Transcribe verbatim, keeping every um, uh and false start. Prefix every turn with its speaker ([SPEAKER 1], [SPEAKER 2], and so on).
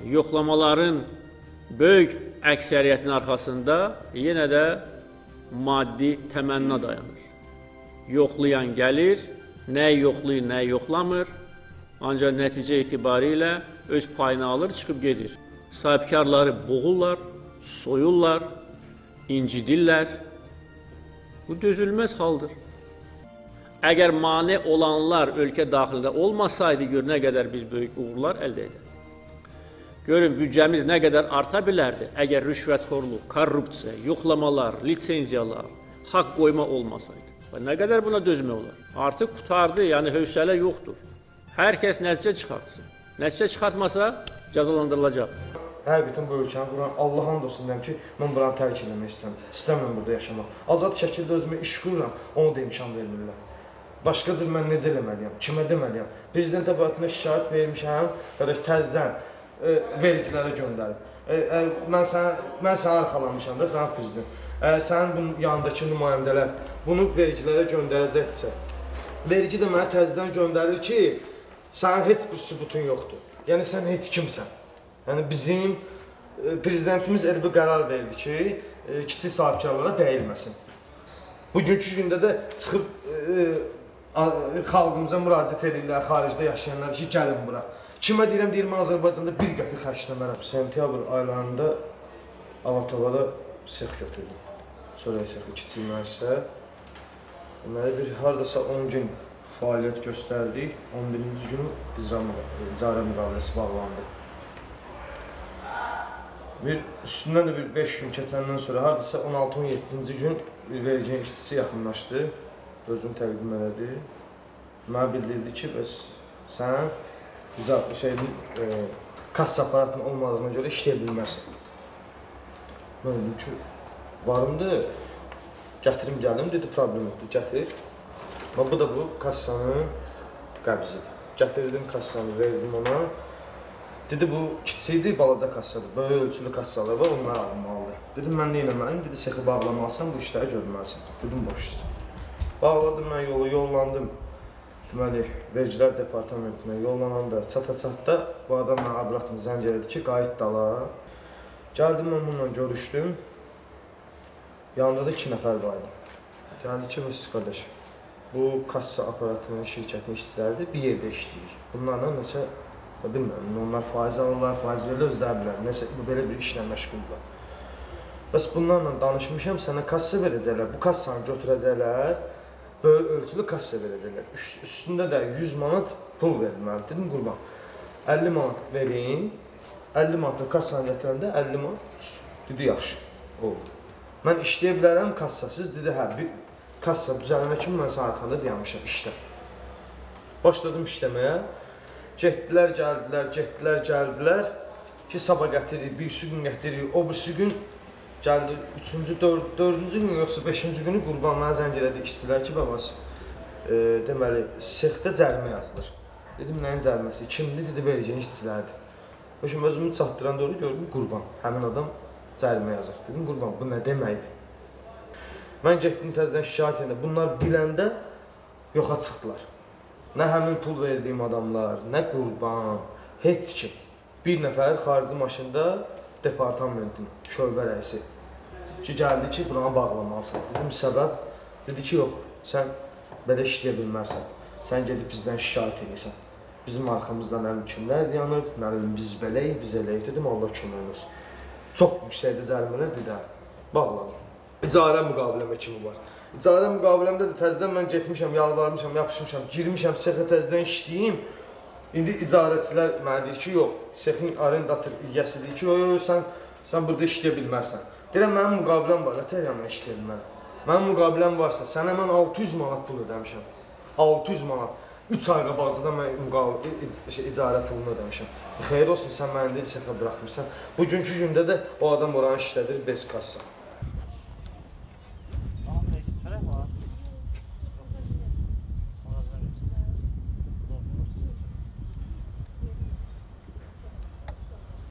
[SPEAKER 1] yoxlamaların böyük əksəriyyətin arxasında yenə də maddi təmənna dayanır. Yoxlayan gəlir, nəyi yoxlayır, nəyi yoxlamır, ancaq nəticə etibarilə öz payını alır, çıxıb gedir. Sahibkarları boğurlar, soyurlar, incidirlər. Bu dözülməz haldır. Əgər mane olanlar ölkə daxilində olmasaydı, gör nə qədər biz böyük uğurlar əldə edər. Görün, büdcəmiz nə qədər arta bilərdi, əgər rüşvətxorluq, korrupsiya, yoxlamalar, litsenziyalar, haqq qoyma olmasaydı. Nə qədər buna dözmək olar? Artıq qutardı, yəni hövsələ yoxdur. Hər kəs nəticə çıxartsın. Nəticə çıxartmasa, cəzalandırılacaq.
[SPEAKER 2] Həqiqətən bu ölkəni quran Allah and olsun deyəm ki, mən buranı tərk eləmək istəmirəm. İstəmirəm burada yaşamaq. Azad şəkildə özümə iş qururam, onu da imkan vermirlər. Başqa cür mən necə eləməliyəm, kimə deməliyəm? Prezident təbəatına şikayət vermişəm, qardaş təzdən e, vericilərə göndərib. E, e, mən sənə arxalamışam da, cənab prezident. Əgər sənin bunun yanındakı nümayəndələr bunu vericilərə göndərəcəkdirsə, verici də mənə təzdən göndərir ki, sənin heç bir sübutun yoxdur. Yəni sən heç kimsən. Yəni bizim e, prezidentimiz elə bir qərar verdi ki, e, kiçik sahibkarlara dəyilməsin. Bugünkü gündə də çıxıb e, e, xalqımıza müraciət edirlər, xaricdə yaşayanlar ki, gəlin bura. Kimə deyirəm, deyirəm, Azərbaycanda bir qəpik xərcləmərəm. Sentyabr aylarında Alatovada sex götürdüm. Çörək sexi, kiçik müəssisə. Deməli, bir haradasa on gün fəaliyyət göstərdik. on birinci günü icarə müqaviləsi bağlandı. Bir üstündən də bir beş gün keçəndən sonra haradasa on altı on yeddinci gün bir vericinin işçisi yaxınlaşdı. Özünü təqdim elədi. Mənə bildirdi ki, bəs sən şeyin, e, kassa aparatının olmadığına görə işləyə bilmərsən. Mən dedim ki, varımdır, gətirim gəlim, dedi, problem yoxdur, gətir. Bu da bu kassanın qəbzidir. Gətirdim kassanı, verdim ona. Dedi, bu kiçikdir, balaca kassadır, böyle ölçülü kassalar var, onları almalıdır. Dedim, mən nə eləməliyim? Dedi, sexi bağlamalısan, bu işləri görməlisən. Dedim, boş üstü. Bağladım, mən yolu yollandım. Deməli, vericilər departamentine yollananda, çata-çatda bu adam mənə abratını zəng elədi ki, qayıt dala. Gəldim, mən bununla görüşdüm. Yanında da iki nəfər vardı. Gəldi ki, siz qardaşım, bu kassa aparatının, şirkətin işçiləridir, bir yerdə işləyirik. Bunlarla nəsə, bilmirəm, onlar faiz alırlar, faiz verirlər, özləri bilər, nəsə belə bir işlə məşğullar. Bəs bunlarla danışmışam, sənə kassa verəcəklər, bu kassanı götürəcəklər, böyük ölçülü kassa verəcəklər. Üstündə də yüz manat pul verilməli. Dedim, qurban, əlli manat verin, əlli manatla kassanı gətirəndə əlli manat, dedi, yaxşı, oldu. Mən işləyə bilərəm kassasız, dedi, hə, bir kassa düzələnə kimi mən sən arxanda dayanmışam işdə. Başladım işləməyə, getdilər, gəldilər, getdilər, gəldilər ki, sabah gətiririk, birisi gün gətiririk, o birisi gün gəldi, üçüncü, dördüncü gün yoxsa beşinci günü qurban mənə zəng elədi işçilər ki, babası, e, deməli, sexdə cərimə yazılır. Dedim, nəyin cəriməsi? Kimdir? Dedi, vericinin işçiləridir. Başım özümü çatdıran doğru gördüm, qurban, həmin adam cərimə yazır. Dedim, qurban, bu nə deməkdir? Mən getdim təzdən şikayət edim. Bunlar biləndə yoxa çıxdılar. Nə həmin pul verdiyim adamlar, nə qurban, heç kim. Bir nəfər xarici maşında departamentin şöbə rəisi ki, gəldi ki, buranı bağlamalısan. Dedim, səbəb? Dedi ki, yox, sən belə işləyə bilmərsən. Sən gedib bizdən şikayət edirsən. Bizim arxamızdan nə kimlər dayanır, nə bilim, biz beləyik, biz eləyik. Dedim, Allah kömək olsun. Çox yüksəkdə cərimələr, dedi, bağladım. İcarə müqaviləmə kimi var. İcarə müqaviləmdə də təzdən mən getmişəm, yalvarmışam, yapışmışam, girmişəm, sexə təzdən işləyim. İndi icarəçilər mənə deyir ki, yox, sexin arendatör yiyəsi deyir ki, yox, yox, sən, sən burada işləyə bilmərsən. Deyirəm, mənim müqaviləm var, nətər mən işləyə bilmərəm. Mənim müqaviləm varsa, sənə mən altı yüz manat pul ödəmişəm. altı yüz manat. üç ay qabaqcıda mən icarə pulunu ödəmişəm. Xeyir olsun, sən mənə deyil, sexə buraxmışsan. Bugünkü gündə də o adam oranı işlədir, bez kassa.